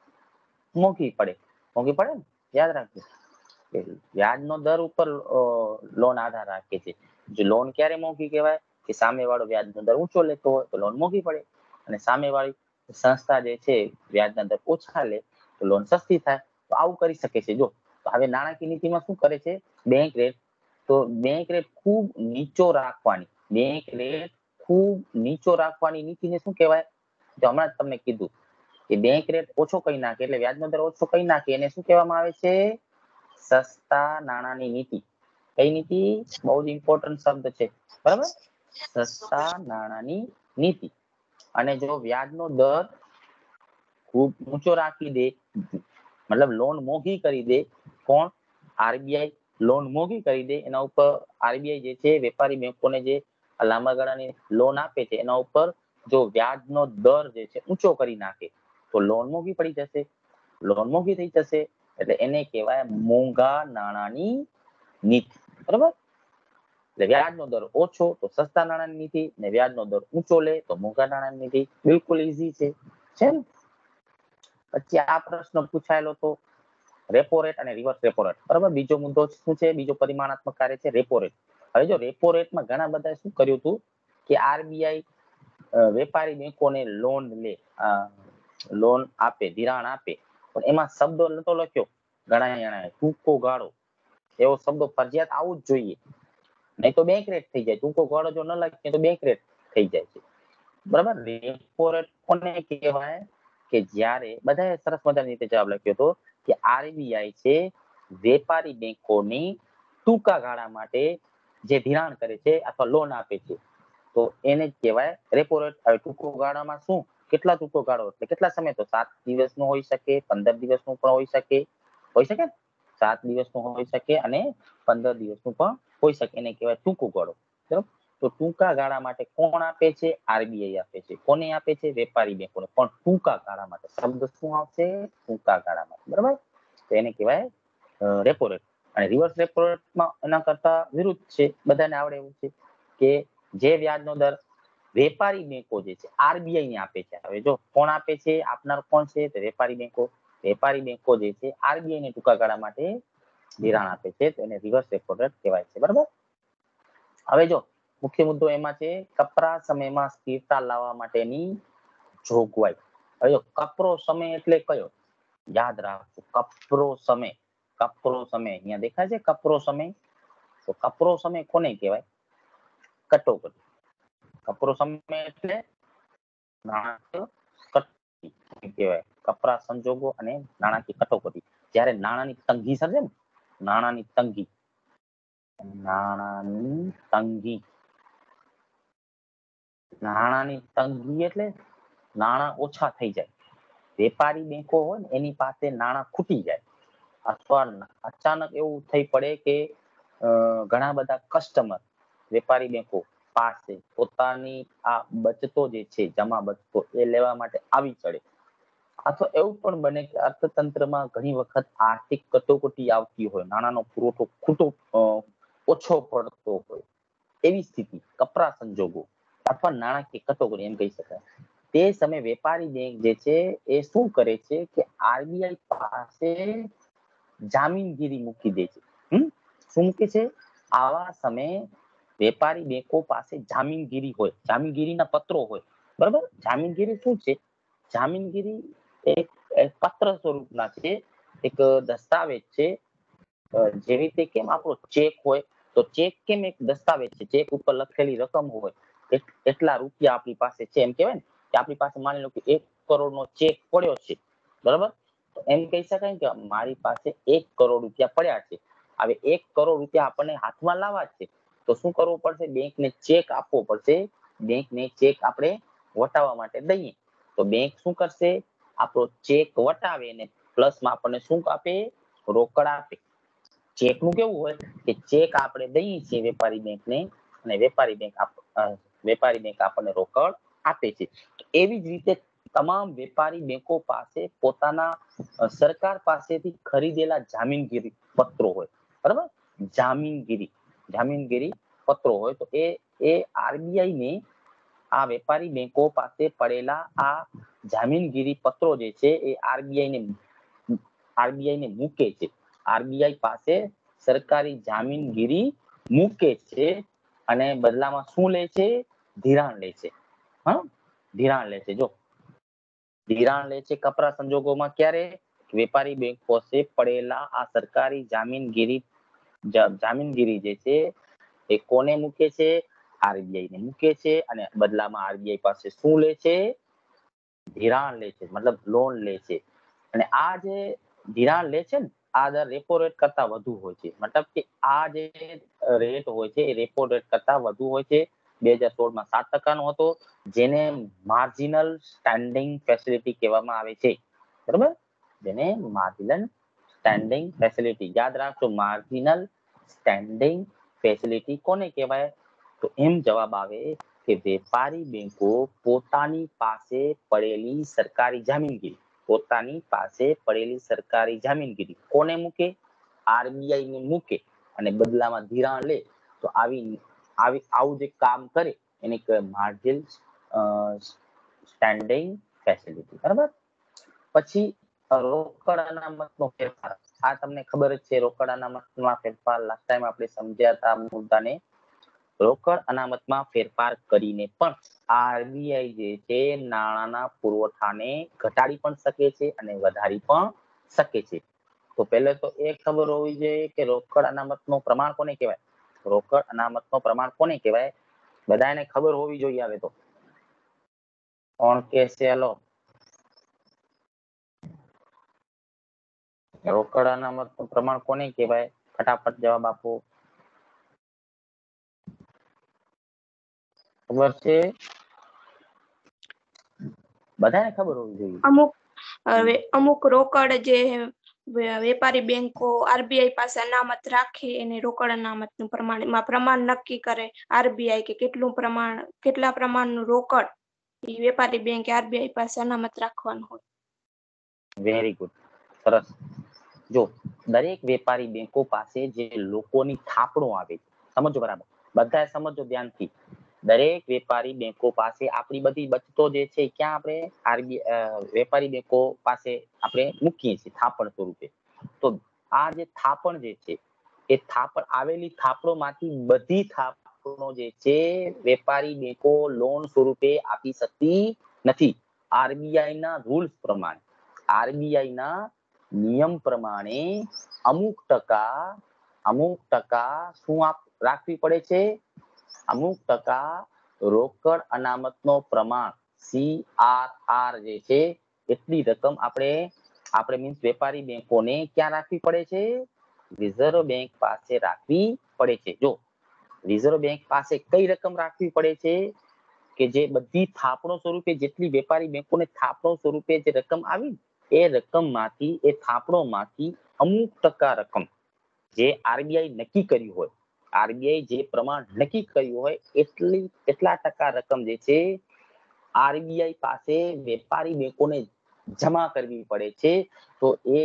મોંઘી પડે. મોંઘી પડે ને? યાદ રાખજો. વ્યાજનો દર ઉપર લોન આધાર રાખે છે. જો લોન ક્યારે મોંઘી કહેવાય કે સામેવાળો વ્યાજનો દર ઊંચો લેતો હોય તો લોન મોંઘી પડે. અને સામેવાળી સંસ્થા જે છે વ્યાજના દર ઓછા લે તો લોન સસ્તી થાય. તો આવું કરી શકે છે. જો હવે નાણાકીય નીતિમાં શું કરે છે બેંક રેટ, તો બેંક રેટ ખૂબ નીચો રાખવાની, બેંક રેટ ખૂબ નીચો રાખવાની નીતિને શું કહેવાય? જો હમણાં જ તમને કીધું કે બેંક રેટ ઓછો કરી નાખે એટલે વ્યાજનો દર ઓછો કરી નાખે એને શું કહેવામાં આવે છે? સસ્તા નાણાંની નીતિ. કઈ નીતિ? બહુ જ ઇમ્પોર્ટન્ટ શબ્દ છે. બરાબર? સસ્તા નાણાંની નીતિ. અને જો વ્યાજનો દર ખૂબ ઊંચો રાખી દે મતલબ લોન મોંઘી કરી દે, કોણ? આરબીઆઈ લોન મોંઘી કરી દે. એના ઉપર આરબીઆઈ જે છે વેપારી બેંકોને જે લાંબા ગાળાની લોન આપે છે એના ઉપર જો વ્યાજનો દર જે છે ઊંચો કરી નાખે તો લોન મોંઘી પડી જશે. લોન મોંઘી થઈ જશે એટલે એને કહેવાય મોંઘા નાણાંની નીતિ. બરાબર? એટલે વ્યાજનો દર ઓછો તો સસ્તા નાણાંની નીતિ, ને વ્યાજનો દર ઊંચો લે તો મોંઘા નાણાંની નીતિ. બિલકુલ ઈઝી છે. છે ને? પછી આ પ્રશ્ન પૂછાયેલો તો રેપો રેટ અને રિવર્સ રેપો રેટ. બરાબર? બીજો મુદ્દો શું છે? બીજો પરિમાણાત્મક કાર્ય છે રેપો રેટ. હવે જો રેપો રેટમાં ઘણા બધા શું કર્યું હતું કે આરબીઆઈ વેપારી બેંકોને લોન લે, લોન આપે, ધિરાણ આપે, પણ એમાં શબ્દો નતો લખ્યો ઘણા જણાએ ટૂંકો ગાળો. એવો શબ્દો ફરજિયાત આવવું જ જોઈએ. નહીં તો બેંક રેટ થઈ જાય. ટૂંકો ગાળો જો ન લખીએ તો બેંક રેટ થઈ જાય છે. બરાબર? રેપો રેટ કોને કહેવાય? કે જ્યારે બધાએ સરસ મજાની રીતે જવાબ લખ્યો હતો કે આરબીઆઈ છે વેપારી બેંકોની ટૂંકા ગાળા માટે જે ધિરાણ કરે છે અથવા લોન આપે છે તો એને જ કહેવાય રેપો રેટ. હવે ટૂંકો ગાળામાં શું? કેટલા ટૂંકો ગાળો એટલે કેટલા સમય? તો સાત દિવસનો હોઈ શકે, પંદર દિવસનો પણ હોઈ શકે. હોઈ શકે ને? સાત દિવસનો હોઈ શકે અને પંદર દિવસનું પણ હોઈ શકે. એને કહેવાય ટૂંકો ગાળો. બરાબર? તો ટૂંકા ગાળા માટે કોણ આપે છે? આરબીઆઈ આપે છે. કોને આપે છે? વેપારી બેંકોને. પણ ટૂંકા ગાળા માટે. શબ્દ શું આવશે? ટૂંકા ગાળા માટે. બરાબર? તો એને કહેવાય રેપો રેટ. અને રિવર્સ રેપો રેટમાં એના કરતા વિરુદ્ધ છે. બધાને આવડે એવું છે કે જે વ્યાજનો દર વેપારી બેંકો જે છે આરબીઆઈ ને આપે છે. હવે જો કોણ આપે છે, આપનાર કોણ છે? તો વેપારી બેંકો. વેપારી બેંકો જે છે આરબીઆઈ ને ટૂંકા ગાળા માટે ધિરાણ આપે છે, તેને રિવર્સ રેપો રેટ કહેવાય છે. બરાબર. હવે જો મુખ્ય મુદ્દો એમાં છે કપરા સમયમાં સ્થિરતા લાવવા માટેની જોગવાઈ. હવે જો કપરો સમય એટલે કયો? યાદ રાખજો, કપરો સમય. કપરો સમય અહીંયા દેખાય છે કપરો સમય. તો કપરો સમય કોને કહેવાય? કટોકટી. કપરો સમય એટલે નાણાકીય કટોકટી કહેવાય. કપરા સંજોગો અને નાણાકીય કટોકટી. જ્યારે નાણાંની તંગી સર્જે ને, નાણાંની તંગી, નાણાંની તંગી, નાણાંની તંગી એટલે નાણાં ઓછા થઈ જાય. વેપારી બેંકો હોય ને એની પાસે નાણાં ખૂટી જાય, અથવા અચાનક એવું થઈ પડે કે ઘણા બધા કસ્ટમર વેપારી બેંકો પાસે પોતાની આ બચતો જે છે જમા બચતો એ લેવા માટે આવી ચડે, અથવા એવું પણ બને કે અર્થતંત્રમાં ઘણી વખત આર્થિક કટોકટી આવતી હોય, નાણાંનો પુરવઠો ખૂટો ઓછો પડતો હોય, એવી સ્થિતિ, કપરા સંજોગો અથવા નાણાકીય કટોકટી એમ કહી શકાય. તે સમયે વેપારી બેંક જે છે એ શું કરે છે કે આરબીઆઈ પાસે જામીનગીરી મૂકી દે છે. હમ શું મૂકે છે? આવા સમયે વેપારી બેંકો પાસે જામીનગીરી હોય, જામીનગીરીના પત્રો હોય. બરાબર. જામીનગીરી શું છે? જામીનગીરી એક પત્ર સ્વરૂપના છે, એક દસ્તાવેજ છે. જેવી રીતે કેમ આપણો ચેક હોય, તો ચેક કેમ એક દસ્તાવેજ છે, ચેક ઉપર લખેલી રકમ હોય, એટલા રૂપિયા આપણી પાસે છે એમ કહેવાય ને, કે આપણી પાસે માની લો કે એક કરોડ નો ચેક પડ્યો છે. બરાબર. તો એમ કહી શકાય કે મારી પાસે એક કરોડ રૂપિયા પડ્યા છે. હવે એક કરોડ રૂપિયા આપણને હાથમાં લાવવા છે, તો શું કરવું પડશે? બેંકને ચેક આપવો પડશે. બેંકને ચેક આપણે વટાવવા માટે દઈએ તો બેંક શું કરશે? આપણો ચેક વટાવે ને પ્લસમાં આપણને શું આપે? રોકડ આપે. ચેકનું કેવું હોય કે ચેક આપણે દઈએ છીએ વેપારી બેંકને, અને વેપારી બેંક વેપારી બેંક આપણને રોકડ આપે છે. એવી જ રીતે તમામ વેપારી બેંકો પાસે પોતાના સરકાર પાસેથી ખરીદેલા જામીનગીરી પત્રો હોય. બરાબર. જામીનગીરી જામીનગીરી પત્રો હોય તો એ એ આરબીઆઈ ને આ વેપારી બેંકો પાસે પડેલા આ જામીનગીરી પત્રો જે છે એ આરબીઆઈ ને આરબીઆઈ ને મૂકે છે. આરબીઆઈ પાસે સરકારી જામીનગીરી મૂકે છે અને બદલામાં શું લે છે? ધિરાણ લે છે. હા, ધિરાણ લે છે. જો ધિરાણ લે છે કપરા સંજોગોમાં ક્યારે? વેપારી બેંક પાસે પડેલા આ સરકારી જામીનગીરી જામીનગીરી જે છે એ કોને મૂકે છે? આરબીઆઈ ને મૂકે છે, અને બદલામાં આરબીઆઈ પાસે શું લે છે? ધિરાણ લે છે, મતલબ લોન લે છે. અને આ જે ધિરાણ લે છે ને, આ દર રેપો રેટ કરતા વધુ હોય છે. મતલબ કે આ જે રેટ હોય છે એ રેપો રેટ કરતા વધુ હોય છે. બે હજાર સોળ માં સાત ટકાનો હતો, જેને માર્જિનલ સ્ટેન્ડિંગ ફેસિલિટી કહેવામાં આવે છે. બરોબર. જેને માર્જિનલ સ્ટેન્ડિંગ ફેસિલિટી, યાદ રાખજો, માર્જિનલ સ્ટેન્ડિંગ ફેસિલિટી કોને કહેવાય? તો એમ જવાબ આવે કે વેપારી બેંકો પોતાની પાસે પડેલી સરકારી જામીનગીરી પોતાની પાસે પડેલી સરકારી જામીનગીરી કોને મૂકે? આરબીઆઈ ને મૂકે, અને બદલામાં ધિરાણ લે. તો આવી આવી આવું જે કામ કરે એને કહેવાય માર્જિનલ સ્ટેન્ડિંગ ફેસિલિટી. બરાબર. પછી રોકડ અનામતનો ફેરફાર. આ તમને ખબર જ છે, રોકડ અનામતમાં ફેરફાર લાસ્ટ ટાઈમ આપણે સમજ્યા હતા મુદ્દાને. રોકડ અનામતમાં ફેરફાર કરીને પણ આરબીઆઈ જે છે નાણાંના પુરવઠાને ઘટાડી પણ શકે છે અને વધારી પણ શકે છે. તો પહેલે તો એ ખબર હોવી જોઈએ કે રોકડ અનામતનું પ્રમાણ કોને કહેવાય? રોકડ અનામતનું પ્રમાણ કોને કહેવાય? બધાને ખબર હોવી જોઈએ. હવે તો કોણ કહેશે? હલો, રોકડ અનામતનું પ્રમાણ કોને કહેવાય? ફટાફટ જવાબ આપો. ખબર છે? બધાને ખબર હોવી જોઈએ. અમુક હવે અમુક રોકડ જે વેપારી બેંકો આરબીઆઈ પાસે અનામત રાખે એને રોકડ અનામતનું પ્રમાણ પ્રમાણ નક્કી કરે આરબીઆઈ, કે કેટલું પ્રમાણ કેટલા પ્રમાણનું રોકડ એ વેપારી બેંક આરબીઆઈ પાસે અનામત રાખવાનું હોય. વેરી ગુડ, સરસ. જો દરેક વેપારી બેંકો પાસે જે લોકોની થાપણો આવે છે, સમજો બરાબર, બધાએ સમજો ધ્યાનથી. દરેક વેપારી બેંકો પાસે આપણી બધી બચતો જે છે ક્યાં આપણે આરબીઆઈ વેપારી બેંકો પાસે આપણે મૂકીએ છીએ થાપણ સ્વરૂપે. તો આ જે થાપણ જે છે એ થાપણ આવેલી થાપણોમાંથી બધી થાપણો જે છે વેપારી બેંકો લોન સ્વરૂપે આપી શકતી નથી. આરબીઆઈ ના રૂલ્સ પ્રમાણે, આરબીઆઈ ના નિયમ પ્રમાણે અમુક ટકા અમુક ટકા શું આપ રાખવી પડે છે? અમુક ટકા રોકડ અનામતનો પ્રમાણ સી આર આર જે છે એટલી રકમ આપણે આપણે મીન્સ વેપારી બેંકોને ક્યાં રાખવી પડે છે? રિઝર્વ બેંક પાસે રાખવી પડે છે. જો રિઝર્વ બેંક પાસે કઈ રકમ રાખવી પડે છે કે જે બધી થાપણો સ્વરૂપે જેટલી વેપારી બેંકોને થાપણો સ્વરૂપે જે રકમ આવી એ રકમમાંથી એ થાપણોમાંથી અમુક ટકા રકમ જે આરબીઆઈ નક્કી કર્યું હોય, આરબીઆઈ જે પ્રમાણ નક્કી કર્યું હોય એટલી એટલા ટકા રકમ જે છે આરબીઆઈ પાસે વેપારી બેંકોને જમા કરવી પડે છે. તો એ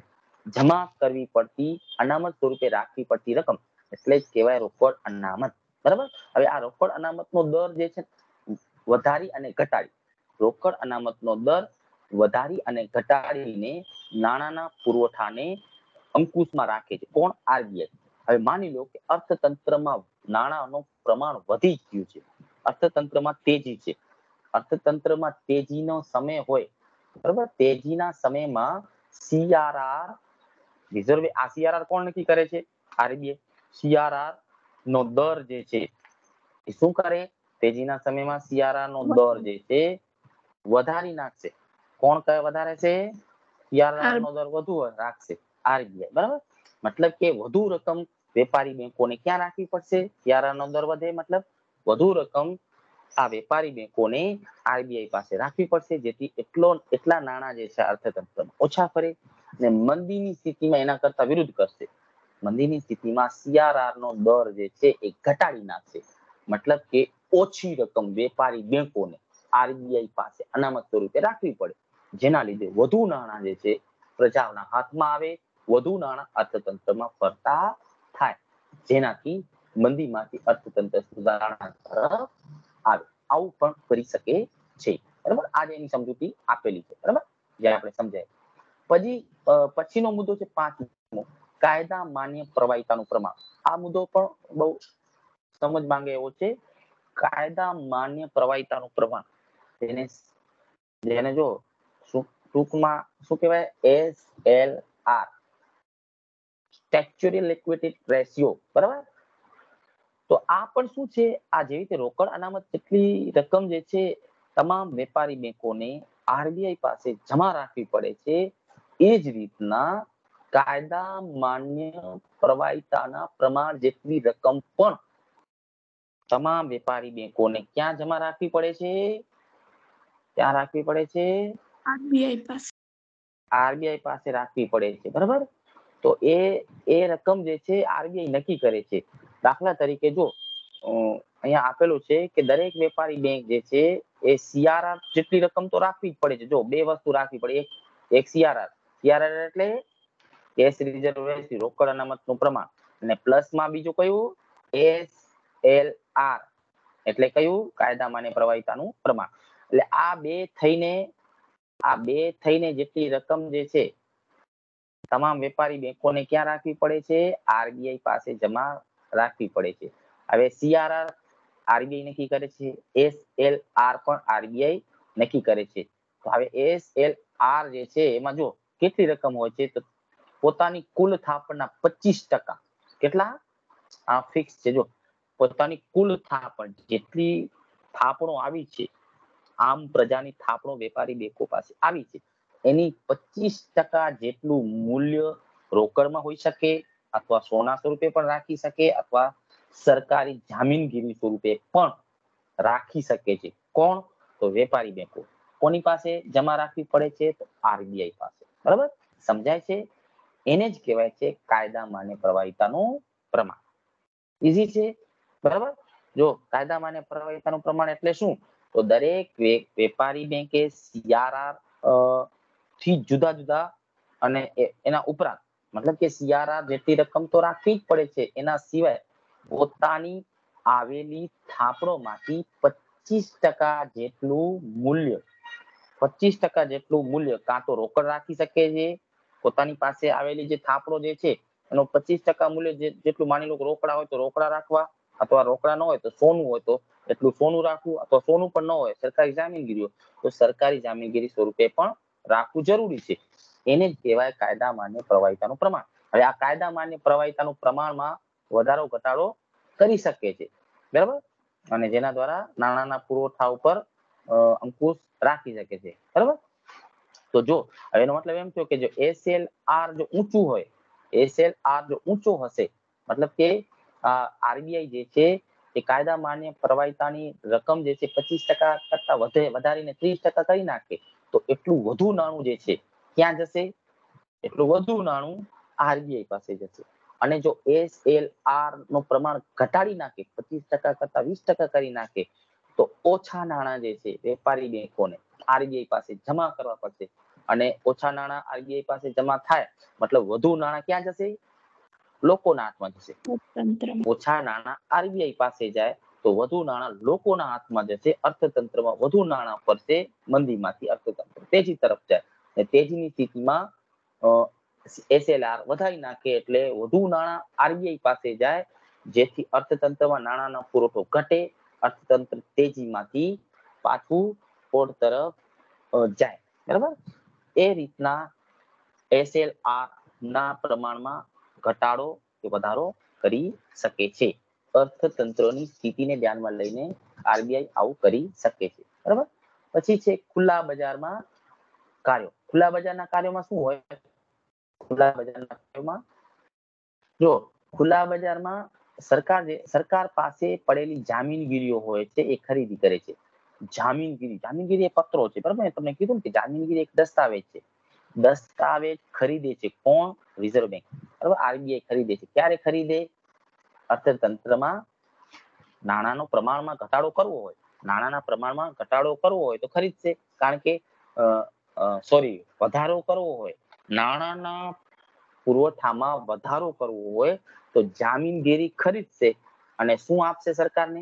જમા કરવી પડતી અનામત સ્વરૂપે રાખવી પડતી રકમ એટલે જ કહેવાય રોકડ અનામત. બરાબર. હવે આ રોકડ અનામતનો દર જે છે વધારી અને ઘટાડી, રોકડ અનામતનો દર વધારી અને ઘટાડીને નાણાંના પુરવઠાને અંકુશમાં રાખે છે. કોણ? આરબીઆઈ. હવે માની લો કે અર્થતંત્રમાં નાણાંનું પ્રમાણ વધી ગયું છે, અર્થતંત્રમાં તેજી છે, અર્થતંત્રમાં તેજીનો સમય હોય, બરાબર, તેજીના સમયમાં સીઆરઆર રિઝર્વ આ સીઆરઆર કોણ નક્કી કરે છે? આરબીઆઈ. સીઆરઆર નો દર જે છે એ શું કરે? તેજીના સમયમાં સીઆરઆર નો દર જે છે વધારી નાખશે. કોણ કઈ વધારે છે? સીઆરઆર નો દર વધુ રાખશે આરબીઆઈ. બરાબર. મતલબ કે વધુ રકમ વેપારી બેંકોને ક્યાં રાખવી પડશે? સીઆરઆર નો દર વધે મતલબ વધુ રકમ આ વેપારી બેંકોને આરબીઆઈ પાસે રાખવી પડશે જેથી એટલો એટલા નાણાં જે છે અર્થતંત્રમાં ઓછા ફરે અને મંદીની સ્થિતિમાં એના કરતા વિરુદ્ધ કરશે. મંદીની સ્થિતિમાં સીઆરઆર નો દર જે છે એ ઘટાડી નાખશે. મતલબ કે ઓછી રકમ વેપારી બેંકોને આરબીઆઈ પાસે અનામત સ્વરૂપે રાખવી પડે, જેના લીધે વધુ નાણાં જે છે પ્રજાના હાથમાં આવે, વધુ નાણાં અર્થતંત્રમાં ફરતા થાય, જેનાથી મંદીમાંથી અર્થતંત્ર સુધારણા તરફ આવે. આવું પણ કરી શકે છે. બરાબર. આજે એની સમજૂતી આપેલી છે. બરાબર, જે આપણે સમજાય. પછી પછીનો મુદ્દો છે પાંચમો, કાયદા માન્ય પ્રવાહિતાનું પ્રમાણ. આ મુદ્દો પણ બહુ સમજ માંગે એવો છે. કાયદા માન્ય પ્રવાહિતાનું પ્રમાણ જેને જેને જો ટૂંકમાં શું કહેવાય? S L R, statutory liquidity ratio. બરાબર. તો આ પણ શું છે? આ જેવી રીતે રોકડ અનામત જેટલી રકમ જે છે તમામ વેપારી બેંકોને આરબીઆઈ પાસે જમા રાખવી પડે છે, એ જ રીતના કાયદા માન્ય પ્રવાહિતાના પ્રમાણ જેટલી રકમ પણ તમામ વેપારી બેંકોને ક્યાં જમા રાખવી પડે છે? ક્યાં રાખવી પડે છે? આરબીઆઈ પાસે. આરબીઆઈ પાસે રાખવી પડે છે. બરાબર. તો એ એ રકમ જે છે આરબીઆઈ નક્કી કરે છે. દાખલા તરીકે જો અહીંયા આપેલું છે કે દરેક વેપારી બેંક જે છે એ સીઆરઆર જેટલી રકમ તો રાખવી જ પડે છે. જો બે વસ્તુ રાખવી પડે, એક એક સીઆરઆર, સીઆરઆર એટલે કેશ રિઝર્વ રેશિયો, રોકડ અનામતનું પ્રમાણ, અને પ્લસમાં બીજું કયું? એસ એલ આર એટલે કયું? કાયદા માન્ય પ્રવાહિતાનું પ્રમાણ. એટલે આ બે થઈને આ બે થઈને જેટલી રકમ જે છે તમામ વેપારી બેંકોને ક્યાં રાખવી પડે છે? આરબીઆઈ પાસે જમા રાખવી પડે છે. હવે સીઆરઆર આરબીઆઈ નક્કી કરે છે, એસ એલ આર પણ આરબીઆઈ નક્કી કરે છે. તો હવે એસ એલ આર જે છે એમાં જો કેટલી રકમ હોય છે? તો પોતાની કુલ થાપણના પચીસ ટકા. કેટલા? આ ફિક્સ છે. જો પોતાની કુલ થાપણ જેટલી થાપણો આવી છે, આમ પ્રજાની થાપણો વેપારી બેંકો પાસે આવી છે, એની પચીસ ટકા જેટલું મૂલ્ય રોકડમાં હોઈ શકે, અથવા સોના સ્વરૂપે પણ રાખી શકે, અથવા સરકારી જામીનગીરી સ્વરૂપે પણ રાખી શકે છે. કોણ? તો વેપારી બેંકો. કોની પાસે જમા રાખવી પડે છે? તો આરબીઆઈ પાસે. બરાબર. સમજાય છે? એને જ કહેવાય છે કાયદા માન્ય પ્રવાહિતાનું પ્રમાણ. ઈઝી છે. બરાબર. જો કાયદા માન્ય પ્રવાહિતાનું પ્રમાણ એટલે શું? તો દરેક વેપારી બેંકે સીઆરઆર થી જુદા જુદા અને એના ઉપરાંત મતલબ કે સીઆરઆર જેટલી રકમ તો રાખવી જ પડે છે, એના સિવાય પોતાની આવેલી થાપણોમાંથી પચીસ ટકા જેટલું મૂલ્ય પચીસ ટકા જેટલું મૂલ્ય કાં તો રોકડ રાખી શકે છે, પોતાની પાસે આવેલી જે થાપણો જે છે એનો પચીસ ટકા મૂલ્ય જેટલું માની લો કે રોકડા હોય તો રોકડા રાખવા, અથવા રોકડા ન હોય તો સોનું હોય તો એટલું સોનું રાખવું, અથવા સોનું પણ ન હોય સરકારી જામીનગીરી હોય તો સરકારી જામીનગીરી સ્વરૂપે પણ રાખવું જરૂરી છે. એને જ કહેવાય કાયદા માન્ય પ્રવાહિતાનું પ્રમાણ. હવે આ કાયદા માન્ય પ્રવાહિતાનું પ્રમાણમાં વધારો ઘટાડો કરી શકે છે, બરાબર, અને જેના દ્વારા નાણાંના પુરવઠા ઉપર અંકુશ રાખી શકે છે, બરાબર. તો જો એનો મતલબ એમ થયો કે જો એસએલઆર જો ઊંચું હોય, એસએલઆર જો ઊંચો હશે, મતલબ કે આરબીઆઈ જે છે એ કાયદા માન્ય પ્રવાહિતાની રકમ જે છે પચીસ ટકા કરતા વધારીને ત્રીસ ટકા કરી નાખે તો એટલું વધુ નાણું જે છે ક્યાં જશે? એટલું વધુ નાણું આરબીઆઈ પાસે જશે. અને જો એસએલઆર નું પ્રમાણ ઘટાડી નાખે, પચીસ ટકા કરતા વીસ ટકા કરી નાખે તો ઓછા નાણાં જે છે વેપારી બેંકોને આરબીઆઈ પાસે જમા કરવા પડશે. અને ઓછા નાણાં આરબીઆઈ પાસે જમા થાય મતલબ વધુ નાણાં ક્યાં જશે? લોકોના હાથમાં જશે. ઓછા નાણાં આરબીઆઈ પાસે જાય તો વધુ નાણાં લોકોના હાથમાં જશે, અર્થતંત્રમાં વધુ નાણાં પડશે, મંદીમાંથી અર્થતંત્ર તેજી તરફ જાય. તેજીની સ્થિતિમાં એસએલઆર વધારી નાખે એટલે વધુ નાણાં આરબીઆઈ પાસે જાય, જેથી અર્થતંત્રમાં નાણાંનો પુરવઠો ઘટે, અર્થતંત્ર તેજીમાંથી પાછું પોર તરફ જાય, બરાબર. એ રીતના એસએલઆર ના પ્રમાણમાં ઘટાડો કે વધારો કરી શકે છે. અર્થતંત્રની સ્થિતિને ધ્યાનમાં લઈને આરબીઆઈ આવું કરી શકે છે, બરાબર. પછી છે ખુલ્લા બજારમાં કાર્યો. ખુલ્લા બજારના કાર્યોમાં શું હોય? ખુલ્લા બજારના કાર્યોમાં જો ખુલ્લા બજારમાં સરકાર જે સરકાર પાસે પડેલી જામીનગીરીઓ હોય છે એ ખરીદી કરે છે. જામીનગીરી જામીનગીરી એ પત્રો છે, બરાબર. મેં તમને કીધું કે જામીનગીરી એક દસ્તાવેજ છે. દસ્તાવેજ ખરીદે છે કોણ? રિઝર્વ બેંક, બરાબર. આરબીઆઈ ખરીદે છે. ક્યારે ખરીદે? અર્થતંત્રમાં નાણાંનો પ્રમાણમાં ઘટાડો કરવો હોય, નાણાંના પ્રમાણમાં ઘટાડો કરવો હોય તો ખરીદશે. કારણ કે સોરી વધારો કરવો હોય, નાણાંના પુરવઠામાં વધારો કરવો હોય તો જામીનગીરી ખરીદશે. અને શું આપશે સરકારને?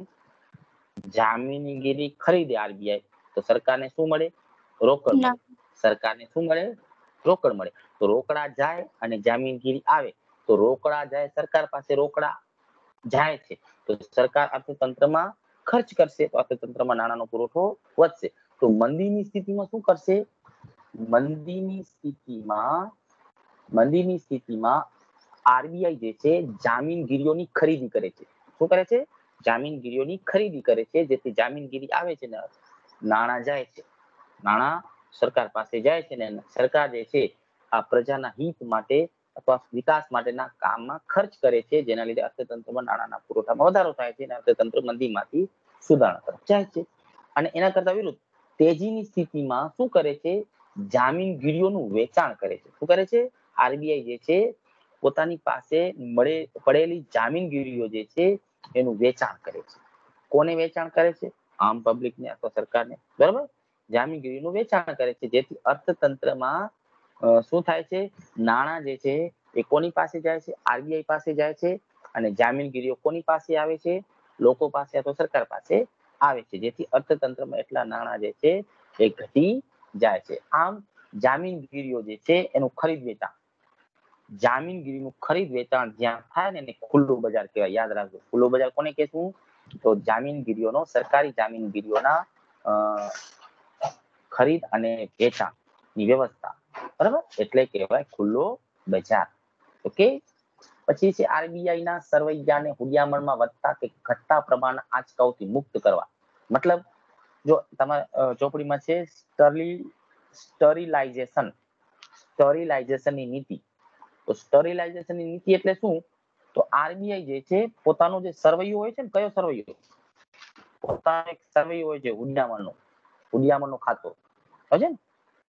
જામીનગીરી ખરીદે આરબીઆઈ તો સરકારને શું મળે? રોકડ મળે. સરકારને શું મળે? રોકડ મળે. તો રોકડા જાય અને જામીનગીરી આવે તો રોકડા જાય સરકાર પાસે, રોકડા જાય છે તો સરકાર અર્થતંત્રમાં ખર્ચ કરશે તો અર્થતંત્રમાં નાણાંનો પુરવઠો વધશે. તો મંદીની સ્થિતિમાં શું કરશે? મંદીની સ્થિતિમાં મંદીની સ્થિતિમાં આરબીઆઈ જે છે જામીનગીરીઓની ખરીદી કરે છે. શું કરે છે? જામીનગીરીઓની ખરીદી કરે છે, જેથી જામીનગીરી આવે છે ને નાણાં જાય છે, નાણાં સરકાર પાસે જાય છે ને સરકાર જે છે આ પ્રજાના હિત માટે અથવા વિકાસ માટેના કામમાં ખર્ચ કરે છે, જેના લીધે અર્થતંત્રમાં નાણાંના પુરવઠામાં વધારો થાય છે અને અર્થતંત્ર મંદીમાંથી સુધારણા તરફ જાય છે. અને એના કરતા વિરુદ્ધ તેજીની સ્થિતિમાં શું કરે છે? જામીનગીરીઓનું વેચાણ કરે છે. શું કરે છે? આરબીઆઈ જે છે પોતાની પાસે મળે પડેલી જામીનગીરીઓ જે છે એનું વેચાણ કરે છે. કોને વેચાણ કરે છે? આમ પબ્લિકને અથવા સરકારને, બરાબર. જામીનગીરીનું વેચાણ કરે છે, જેથી અર્થતંત્રમાં શું થાય છે? નાણાં જે છે એ કોની પાસે જાય છે? આરબીઆઈ પાસે જાય છે. અને જામીનગીરીઓ કોની પાસે આવે છે? લોકો પાસે અથવા સરકાર પાસે આવે છે, જેથી અર્થતંત્રમાં એટલા નાણાં જે છે એ ઘટી જાય છે. આમ જામીનગીરીઓ જે છે એનું ખરીદ વેચાણ જામીનગીરીનું ખરીદ વેચાણ જ્યાં થાય ને એને ખુલ્લું બજાર કહેવાય. યાદ રાખજો, ખુલ્લું બજાર કોને કહેશું? તો જામીનગીરીઓનો સરકારી જામીનગીરીઓના ખરીદ અને વેચાણની વ્યવસ્થા, બરાબર, એટલે કહેવાય ખુલ્લો બજાર. ઓકે. પછી છે આરબીઆઈ ના સરવૈયાને હુડિયામણમાં વધતા કે ઘટતા પ્રમાણ આંચકાઓથી મુક્ત કરવા. મતલબ જો તમારા ચોપડીમાં છે સ્ટરલી સ્ટરીલાઇઝેશન સ્ટરીલાઇઝેશનની નીતિ. તો સ્ટરીલાઇઝેશનની નીતિ એટલે શું? તો આરબીઆઈ જે છે પોતાનો જે સરવૈયો હોય છે ને, કયો સરવૈયો? પોતાનો એક સરવૈયો હોય છે હુડિયામણનો, હુડિયામણનો ખાતો હોય છે ને.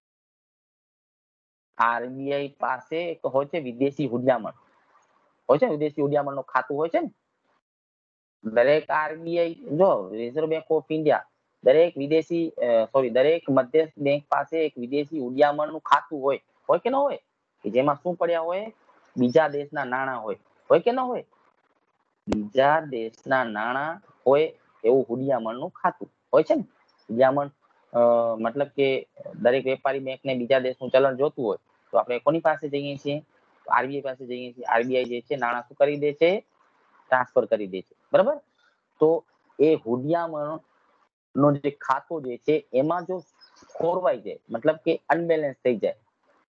આરબીઆઈ પાસે એક હોય છે વિદેશી હુડિયામણ હોય છે, વિદેશી હુડિયામણનું ખાતું હોય છે ને. દરેક આરબીઆઈ જો રિઝર્વ બેંક ઓફ ઇન્ડિયા દરેક વિદેશી સોરી દરેક મધ્યસ્થ બેંક પાસે એક વિદેશી હુડિયામણનું ખાતું હોય હોય કે ન હોય? કે જેમાં શું પડ્યા હોય? બીજા દેશના નાણાં હોય હોય કે ન હોય? બીજા દેશના નાણાં હોય એવું હુંડિયામણનું ખાતું હોય છે ને. હુંડિયામણ મતલબ કે દરેક વેપારી બેંકને બીજા દેશનું ચલણ જોતું હોય તો આપણે કોની પાસે જઈએ છીએ? આરબીઆઈ પાસે જઈએ છીએ. આરબીઆઈ જે છે નાણાં શું કરી દે છે? ટ્રાન્સફર કરી દે છે. બરાબર. તો એ હુંડિયામણ નો જે ખાતો જે છે એમાં જો ખોરવાઈ જાય મતલબ કે અનબેલેન્સ થઈ જાય,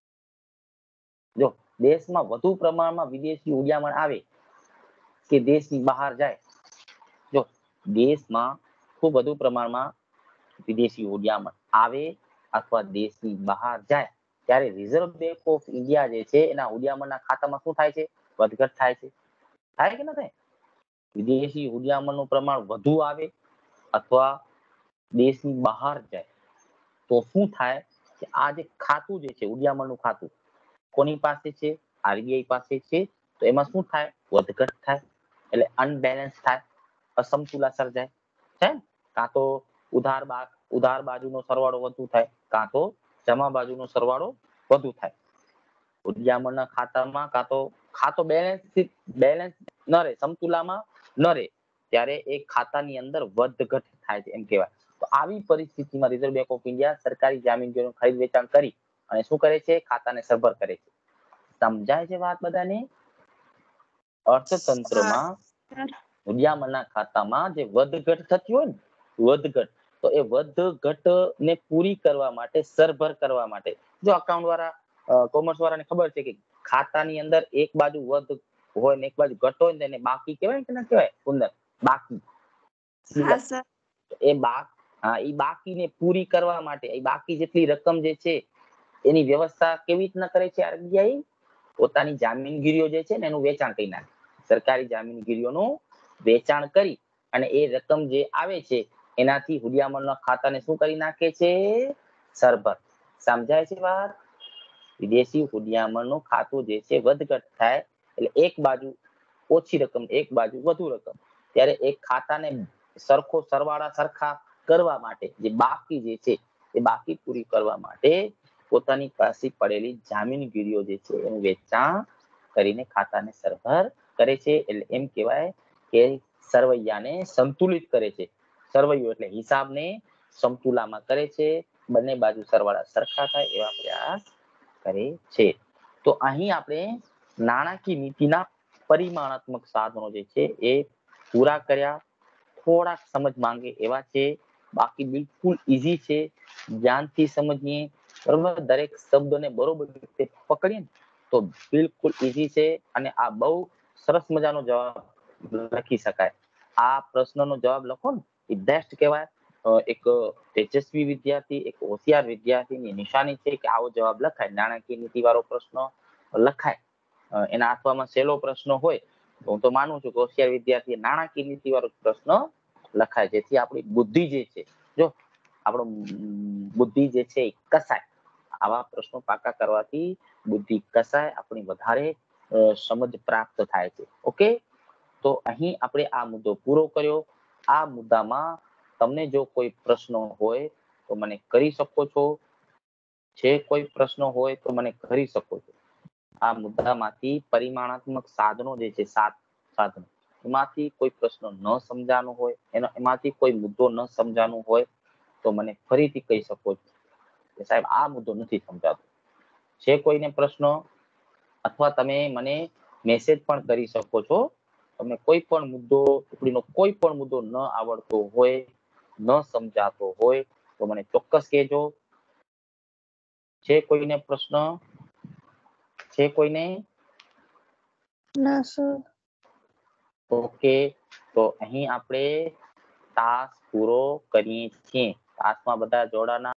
જો દેશમાં વધુ પ્રમાણમાં વિદેશી હુંડિયામણ આવે કે દેશની બહાર જાય, જો દેશમાં ખૂબ વધુ પ્રમાણમાં વિદેશી હુંડિયામણ આવે અથવા દેશની બહાર જાય ત્યારે રિઝર્વ બેંક ઓફ ઇન્ડિયા જે છે એના હુંડિયામણના ખાતામાં શું થાય છે? વધઘટ થાય છે. થાય કે ના થાય? વિદેશી હુંડિયામણનું પ્રમાણ વધુ આવે અથવા દેશની બહાર જાય તો શું થાય કે આ જે ખાતું જે છે હુંડિયામણનું ખાતું કોની પાસે છે? આરબીઆઈ પાસે છે. તો એમાં શું થાય? વધઘટ થાય, એટલે અનબેલેન્સ થાય, અસમતુલા સર્જાય છે. કાં તો ઉધાર બા ઉધાર બાજુનો સરવાળો વધુ થાય, કાં તો જમા બાજુનો સરવાળો વધુ થાય. હુંડિયામણના ખાતામાં કાં તો ખાતો બેલેન્સ બેલેન્સ ન રહે, સમતુલામાં ન રહે ત્યારે એ ખાતાની અંદર વધઘટ થાય છે એમ કહેવાય. તો આવી પરિસ્થિતિમાં રિઝર્વ બેંક ઓફ ઇન્ડિયા સરકારી જામીનગીરીનું ખરીદ વેચાણ કરી અને શું કરે છે? ખાતાને સરભર કરે છે. સમજાય છે વાત બધાને? અર્થતંત્રમાં હુંડિયામણના ખાતામાં જે વધઘટ થતી હોય ને વધઘટ, તો એ વધઘટ ને પૂરી કરવા માટે, સરભર કરવા માટે, જો અકાઉન્ટ વાળા કોમર્સ વાળાને ખબર છે કે ખાતાની અંદર એક બાજુ વધ હોય ને એક બાજુ ઘટ હોય ને એને બાકી કહેવાય કે ના કહેવાય? કુંદન બાકી. એ બા હા એ બાકીને પૂરી કરવા માટે એ બાકી જેટલી રકમ જે છે એની વ્યવસ્થા કેવી રીતના કરે છે આરબીઆઈ? પોતાની જામીનગીરીઓ જે છે ને એનું વેચાણ કરી નાખે. સરકારી જામીનગીરીઓનું વેચાણ કરી અને એ રકમ જે આવે છે એનાથી હુંડિયામણના ખાતાને શું કરી નાખે છે? સરભર. સમજાય છે વાત? વિદેશી હુંડિયામણનું ખાતું જે છે વધઘટ થાય એટલે એક બાજુ ઓછી રકમ એક બાજુ વધુ રકમ, ત્યારે એક ખાતાને સરખો સરવાળા સરખા કરવા માટે જે બાકી જે છે એ બાકી પૂરી કરવા માટે પોતાની પાસે પડેલી જામીનગીરીઓ જે છે એનું વેચાણ કરીને ખાતાને સરભર કરે છે. એટલે એમ કહેવાય કે સરવૈયાને સંતુલિત કરે છે. સરવૈયો એટલે હિસાબને સમતુલામાં કરે છે, બંને બાજુ સરવાળા સરખા થાય એવા પ્રયાસ કરે છે. તો અહીં આપણે નાણાકીય નીતિના પરિમાણાત્મક સાધનો જે છે એ પૂરા કર્યા. થોડાક સમજ માંગે એવા છે, બાકી બિલકુલ ઈઝી છે. ધ્યાનથી સમજીએ બરોબર, દરેક શબ્દને બરોબર રીતે પકડીએ ને તો બિલકુલ ઈઝી છે અને આ બહુ સરસ મજાનો જવાબ લખી શકાય. આ પ્રશ્નનો જવાબ લખો ને એ બેસ્ટ કહેવાય. એક તેજસ્વી વિદ્યાર્થી, એક હોશિયાર વિદ્યાર્થીની નિશાની છે કે આવો જવાબ લખાય. નાણાકીય નીતિ વાળો પ્રશ્ન લખાય, એના હાથમાં સહેલો પ્રશ્ન હોય તો હું તો માનું છું કે હોશિયાર વિદ્યાર્થી નાણાકીય નીતિ વાળો પ્રશ્ન લખાય, જેથી આપણી બુદ્ધિ જે છે, જો આપણો બુદ્ધિ જે છે એ કસાય. આવા પ્રશ્નો પાકા કરવાથી બુદ્ધિ કસાય, આપણી વધારે સમજ પ્રાપ્ત થાય છે. ઓકે, તો અહીં આપણે આ મુદ્દો પૂરો કર્યો. આ મુદ્દામાં તમને જો કોઈ પ્રશ્ન હોય તો મને કરી શકો છો. જે કોઈ પ્રશ્ન હોય તો મને કરી શકો છો. આ મુદ્દામાંથી પરિમાણાત્મક સાધનો જે છે સાત સાધનો, એમાંથી કોઈ પ્રશ્ન ન સમજાનો હોય, એનો એમાંથી કોઈ મુદ્દો ન સમજાનો હોય તો મને ફરીથી કહી શકો છો કે સાહેબ આ મુદ્દો નથી સમજાતો. છે કોઈને પ્રશ્ન? અથવા તમે મને મેસેજ પણ કરી શકો છો. તમને કોઈ પણ મુદ્દો, ટુકડીનો કોઈ પણ મુદ્દો ન આવડતો હોય, ન સમજાતો હોય તો મને ચોક્કસ કહેજો. છે કોઈને પ્રશ્ન? છે કોઈને? ના સર. ઓકે, તો અહીં આપણે તાસ પૂરો કરીએ છીએ. તાસમાં બધા જોડાના